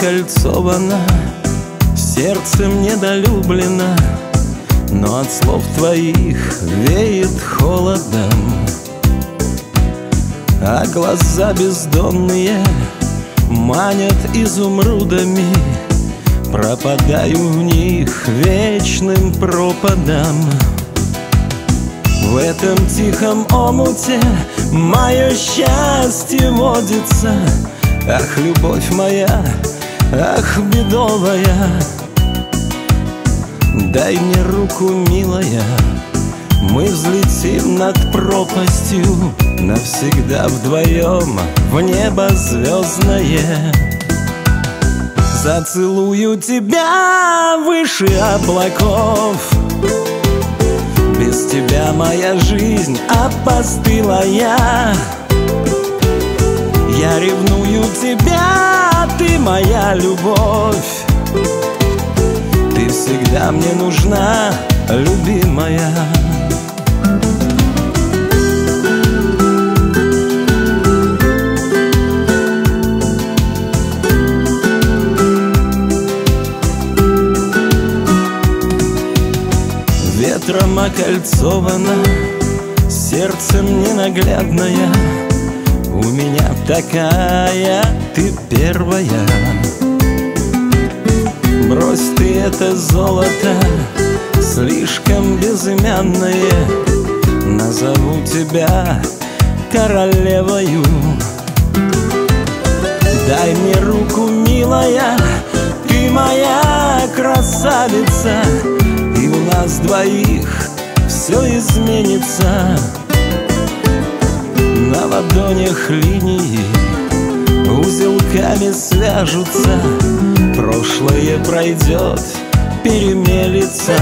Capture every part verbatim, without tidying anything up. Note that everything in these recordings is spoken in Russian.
окольцовано, сердцем недолюблено, но от слов твоих веет холодом. А глаза бездонные манят изумрудами, пропадаю в них вечным пропадом. В этом тихом омуте мое счастье водится. Ах, любовь моя, ах, бедовая, дай мне руку, милая, мы взлетим над пропастью, навсегда вдвоем в небо звездное. Зацелую тебя выше облаков, без тебя моя жизнь опостылая. Я ревную тебя, ты моя любовь, ты всегда мне нужна, любимая. Ветром окольцовано, сердцем ненаглядная, у меня такая, ты первая. Брось ты это золото, слишком безымянное, назову тебя королевою. Дай мне руку, милая, ты моя красавица, и у нас двоих все изменится. На ладонях линии узелками свяжутся, прошлое пройдет, перемелется.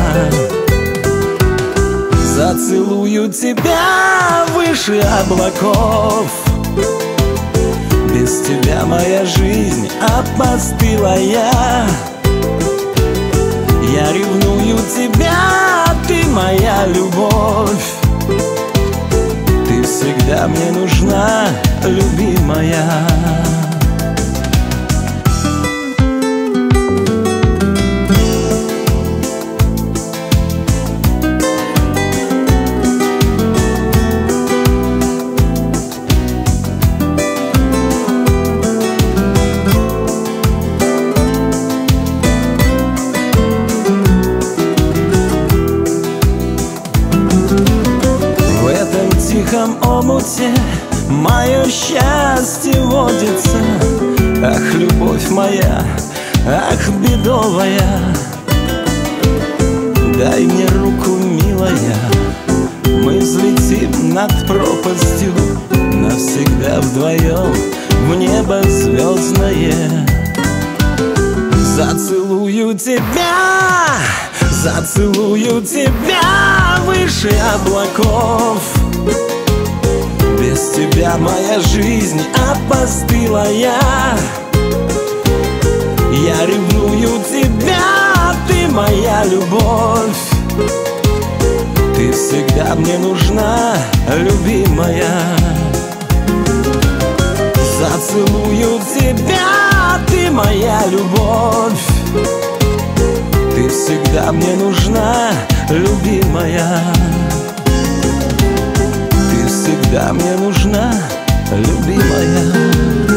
Зацелую тебя выше облаков, без тебя моя жизнь опостылая. Я ревную тебя, ты моя любовь, ты всегда мне нужна, любимая. В тихом омуте мое счастье водится. Ах, любовь моя, ах, бедовая, дай мне руку, милая, мы взлетим над пропастью, навсегда вдвоем в небо звездное. Зацелую тебя, зацелую тебя выше облаков, без тебя моя жизнь опостылая. Я ревную тебя, ты моя любовь, ты всегда мне нужна, любимая. Зацелую тебя, ты моя любовь, ты всегда мне нужна, любимая. Ты всегда мне нужна, любимая.